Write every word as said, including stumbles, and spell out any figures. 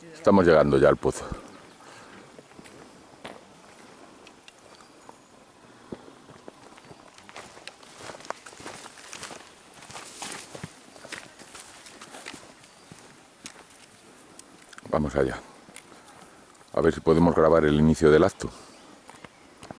Estamos llegando ya al pozo. Vamos allá. A ver si podemos grabar el inicio del acto.